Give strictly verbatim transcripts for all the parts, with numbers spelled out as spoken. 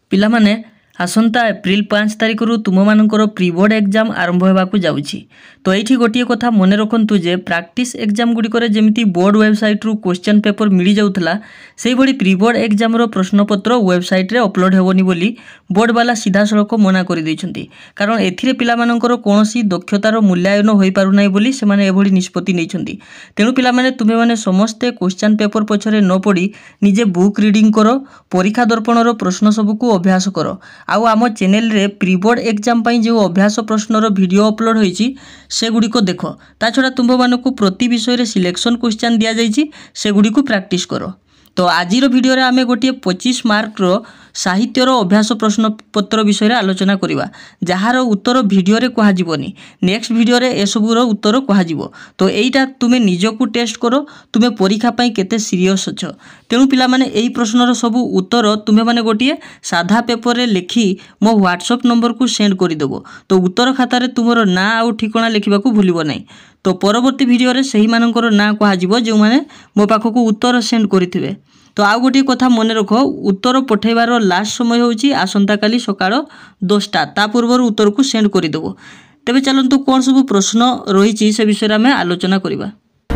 पिला माने आसंता एप्रिल पाँच तारिख रु तुम मानकर प्री बोर्ड एग्जाम आरंभ होगा जाउछि। तो ये गोटे कथा मन रखु जे प्रैक्टिस एग्जाम गुड़िकर जमी बोर्ड वेबसाइट रु क्वेश्चन पेपर मिल जाऊला से भाई प्री बोर्ड एग्जाम रो प्रश्नपत्र वेबसाइट रे अपलोड हेबोनी बोली बोर्ड वाला सीधा सड़क मना कर देइछंती। कारण एथिरे पिला मानकर कोनोसी दक्षतार मूल्यांकन होई पारु नै बोली से माने एभली निष्पत्ति नैछंती। तेणु पिला माने तुमे माने समस्ते क्वेश्चन पेपर पछरे न पड़ी निजे बुक रीडिंग करो, परीक्षा दर्पण रो प्रश्न सबको अभ्यास करो। आउ आम चैनल रे प्री बोर्ड एग्जाम पई जो अभ्यास प्रश्नर वीडियो अपलोड होईची से गुडी को देखो। ता छड़ा तुम मानकु प्रति विषय रे सिलेक्शन क्वेश्चन दिया जाईची से गुडी को प्रैक्टिस करो। तो आज वीडियो रे आमे गोटे पच्चीस मार्क रो साहित्यर अभ्यास प्रश्न पत्र विषय रे आलोचना करिवा जहार उत्तर वीडियो रे कहा जीवनी नेक्स्ट वीडियो रे ए सबु रो उत्तर कहा जीवो। तो एइटा तुमे निजको टेस्ट करो तुमे परीक्षा पई केते सीरियस अछ। तेणु पिला माने एई प्रश्नर सबु उत्तर तुमे माने गोटे साधा पेपर रे लिखि मो व्हाट्सएप नंबर को सेंड करि देबो। तो उत्तर खाता रे तुमरो ना आउ ठिकाना लिखिबा को भूलिबो नै। तो परवर्ती वीडियो रे सही मानकर ना कहा जीवो जे माने मो पाखको उत्तर सेंड करिथिबे। तो आउ गोटे कथा मन रख उत्तर पठेबार लास्ट समय होची आसंता काली सकाळ दसटा ता पूर्व उत्तर को सेंड कर देबो। तेबे चलंतु कोन सब प्रश्न रही से विषय में आलोचना करिबा।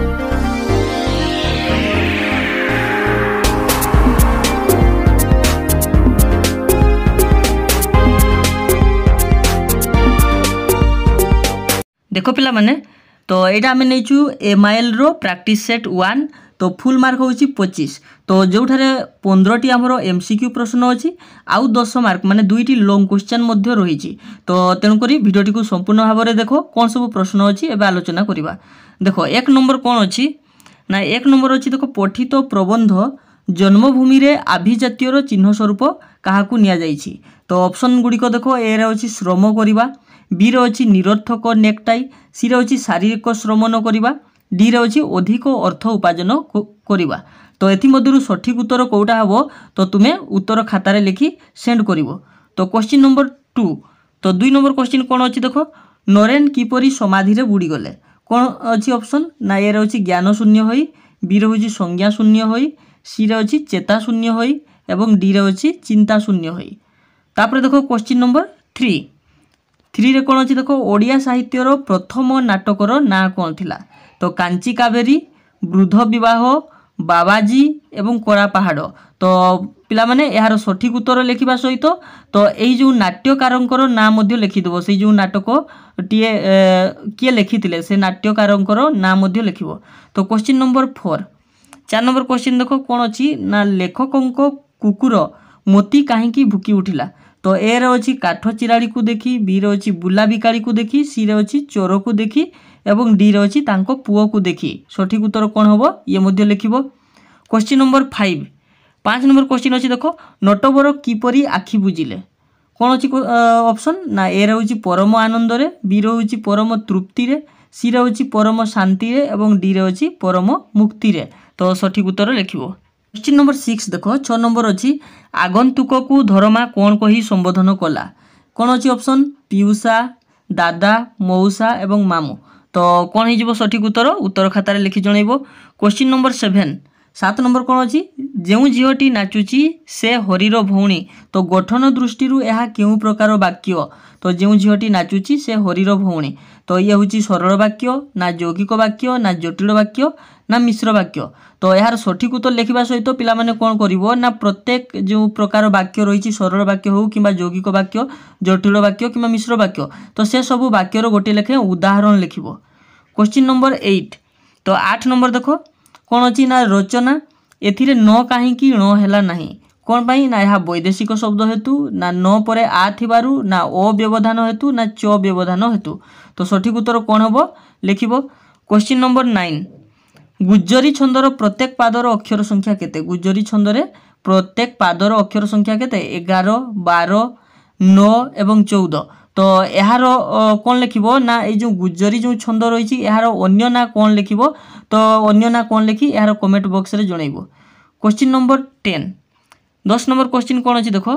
देखो पिला माने तो एटा आमे नेचु एमआईएल रो प्रैक्टिस सेट वन। तो फुल मार्क होची पच्चीस। तो जोठारे पंद्रह टी हमरो एमसीक्यू प्रश्न अछि आउ दस मार्क माने दुईटी लॉन्ग क्वेश्चन मध्य रहिछि। तो तेणु करी वीडियो टी को संपूर्ण भाव में देखो कौन सब प्रश्न अछि एबे आलोचना करिबा। देखो एक नंबर कौन अछि ना एक नंबर अछि देखो पठित प्रबंध जन्मभूमि रे आभिजातीय रो चिन्ह स्वरूप काहाकू निया जाइछि। तो ऑप्शन गुडी को देखो ए रे अछि श्रम करिबा, बी रे अछि निरर्थक नेकटाई, सी रे अछि शारीरिक श्रम न करिबा, डी रे अछि अधिक अर्थ उपार्जन करिबा। तो एथि मध्यरु सठिक उत्तर कोउटा हबो तो तुमे उत्तर खाता रे लिखि सेंड करिवो। तो क्वेश्चन नंबर टू। तो दुई नंबर क्वेश्चन कोन अछि देखो नरेन किपरि समाधि रे बुडी गले। कोन अछि ऑप्शन ना ए रे अछि ज्ञान शून्य होई, बी रे अछि संज्ञा शून्य होई, सी रे अछि चेता शून्य होई एवं डी रे अछि चिंता शून्य होई। तापर देखो क्वेश्चन नंबर थ्री। थ्री रे कोन अछि देखो ओडिया साहित्य रो प्रथम नाटक रो ना कोन थिला। तो कांची कावेरी, वृद्ध विवाह, बाबाजी एवं कोरा पहाड़। तो पिला माने यार सठिक उत्तर लिखिबा सहित तो एई जो नाट्यकारंकर नाम मध्य लिखिदेबो। से जो नाटक टीए किए लिखिथिले से नाट्यकारंकर नाम मध्य लिखिबो। तो क्वेश्चन नंबर फोर। चार नंबर क्वेश्चन देखो कोन अछि ना लेखकंको कुकुर मोती काहेकि भुकी उठिला। तो ए रे अछि काठ चिराड़ी को देखि, बी रे अछि बुला बिकाड़ी को देखि, सी रे अछि चोर को देखि एवं डी रे अछि तांको पुओ को देखि। सठिक उत्तर कोन हबो ये मध्य लिखिबो। Question number five. पाँच नंबर क्वेश्चन अछि देखो नटवर किपरि आखि बुझिले। कोन अछि ऑप्शन ना ए रे अछि परम आनंद रे, बी रे अछि परम तृप्ति रे, सी रे अछि परम शांति रे एवं डी रे अछि परम मुक्ति रे। तो सठिक उत्तर लिखिबो। क्वेश्चन नंबर सिक्स देखो छह नंबर अछि आगंतुक को धर्मा कोन कहि संबोधन कला। कोन अछि ऑप्शन पियूषा, दादा, मौसा एवं मामू। तो कौन हो सठिक उत्तर उत्तर खाता लिखि जनइबो। Question number seven. सात नंबर कौन अच्छी जो झीटी नाचुची से हरीर भौणी। तो गठन दृष्टि यह क्यों प्रकार वाक्य। तो जो झीटी नाचुची से हरीर भौणी। तो ये हूँ सरल वाक्य ना यौगिक वाक्य ना जटिल वाक्य ना मिश्र वाक्य। तो यार सठिक उत्तर लिखा सहित पिला माने कौन करिवो ना प्रत्येक जो प्रकार वाक्य रही सरल वाक्य हो कि यौगिक वाक्य, जटिल वाक्य कि मिश्र वाक्य तो से सब वाक्यर गोटे लेखे उदाहरण लिखिबो। Question number eight. तो आठ नंबर देखो कौन अच्छी ना रचना एथिरे न कहीं न हैला नहीं। कौन पाई ना यह वैदेशिक शब्द हेतु ना न परे आ थिबारु ना अव्यवधान हेतु ना च व्यवधान हेतु। तो सठिक उत्तर कौन हबो लिखिबो। Question number nine. गुज्जरी छंदर प्रत्येक पादर अक्षर संख्या केते। गुज्जरी छंदरे प्रत्येक पादर अक्षर संख्या केते एगार, बार, नौ एवं चौदह। तो यार कौन लिखिबो ना ये जो गुज्जरी जो छंद रही यार अन्य ना कौन लिखिबो। तो अन्य ना कौन लिखि यार कमेंट बॉक्स रे जनइबो। Question number ten. दस नंबर क्वेश्चन कौन अच्छी देखो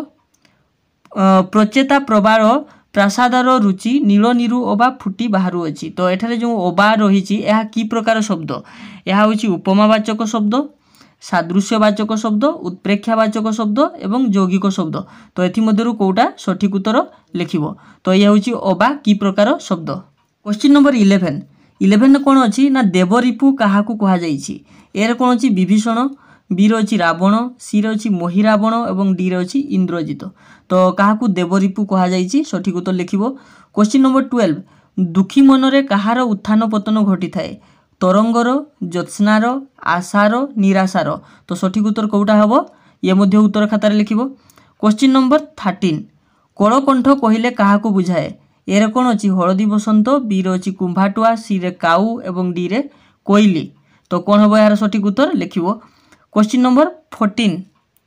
प्रचेता प्रबार प्रासादर रुचि नील नीरु अबा फुटी बाहरु अछि। तो एठारे जो अबा रही यह कि प्रकार शब्द। यह हूँ उपमावाचक शब्द सादृश्यवाचक शब्द, उत्प्रेक्षावाचक शब्द एवं यौगिक शब्द। तो एथिमध्यरु कोउटा सठिक उत्तर लिखिबो। तो ये होची अबा की प्रकार शब्द। क्वेश्चन नंबर इलेवन इलेवन कौन अच्छी ना देवरिपु क्या कह जाइए। एर कौन अच्छी विभीषण, बी रही रावण, सी रही महिरावण और डी रही इंद्रजित। तो क्या देवरिपु कह जाइए सठिक उत्तर लिखिबो। क्वेश्चन नंबर ट्वेल्व दुखी मनरे कहार उत्थान पतन घटी थाए। तरंगर, ज्योत्स्नार, आशार, निराशार। तो सठिक उत्तर कौटा हम ये मध्य उत्तर खातार लिखिबो। क्वेश्चन नंबर थर्टीन कलकंठ कहले क्या बुझाए। एर कौन अच्छी हलदी बसंत, बी रही कुंभाटुआ, सी रे काऊ एवं डी रे कोइली। तो कौन हम यार सठिक उत्तर लिखिबो। क्वेश्चन नंबर फोर्टीन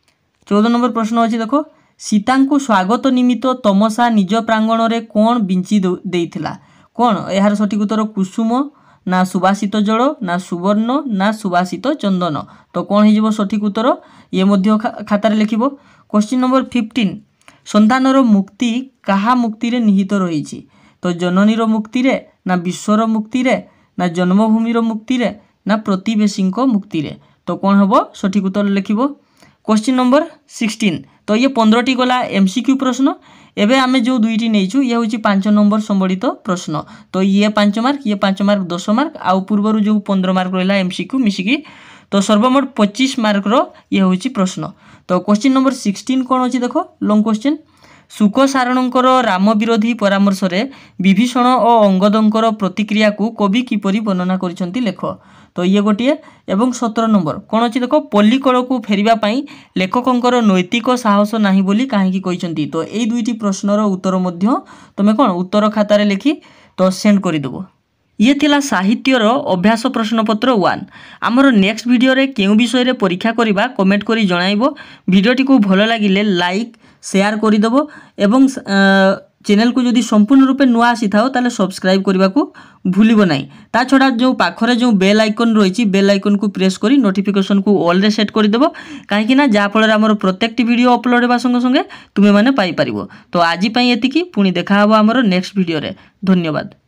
चौदह नंबर प्रश्न अच्छी देखो सीता को स्वागत निमित्त तमसा निज प्रांगण में कौन बिंची देइथिला। कौन यार सठिक उत्तर कुसुम, ना सुबासित जल, ना सुवर्ण, ना सुबासित चंदन। तो कौन हो सठिक उत्तर ये मध्य खातार लिखिबो। क्वेश्चन नंबर फिफ्टीन संतानर मुक्ति कहा मुक्ति रे निहित रही। तो जननीर मुक्ति रे, ना विश्वर मुक्ति रे, ना जन्मभूमिर मुक्ति रे, ना प्रतिवेशी मुक्ति रे। तो कौन हम सठिक उत्तर लिखिबो। क्वेश्चन नंबर सिक्सटीन तो ये पंद्रह टी गला एमसीक्यू प्रश्न। एबे आमे जो दुईटी नहींचु ये हूँ पांच नंबर संबंधित प्रश्न। तो ये पांच मार्क ये पांच मार्क दस मार्क आउ पूर्वर जो पंद्रह मार्क रहा एमसीक्यू मिसिकी तो सर्वमोट पच्चीस मार्क रो ये हूँ प्रश्न। तो क्वेश्चन नंबर सिक्सटीन कौन अच्छी देखो लॉन्ग क्वेश्चन सुक सारणकर राम विरोधी परामर्श रे विभीषण और अंगदंकर प्रतिक्रिया को कवि किपरि वर्णना करिसंती लेख। तो ये गोटे एवं सतर नंबर कौन अच्छी देखो पल्लीकल को फेरिबा पई लेखकंकर नैतिक साहस नाही बोली काहेकि कहिसंती। तो ये दुईटी प्रश्नर उत्तर मध्य तुम कौन उत्तर खातार लिखि तो सेंड करदेव। ये थिला साहित्यर अभ्यास प्रश्नपत्र वन। आमर नेक्स्ट वीडियो रे केउ विषय रे परीक्षा करिबा कमेंट करी जणाइबो। वीडियोटी को भल लागिले लाइक शेयर करदेव एवं चैनल को जदि संपूर्ण रूपे नुआ आसी थाओ ताले सब्सक्राइब करने को भूलिबो नाही। ता छड़ा जो पाखरे जो बेल आइकन रही बेल आइकन को प्रेस करी नोटिफिकेशन को ऑल रे सेट करदेव कहीं ना जहाँ फल आमर प्रत्येक वीडियो अपलोड होगा संगे संगे तुम्हें मैंने पाई परिबो। तो आज पई एतिकी पुणी देखा हबो आमर नेक्स्ट वीडियो रे। धन्यवाद।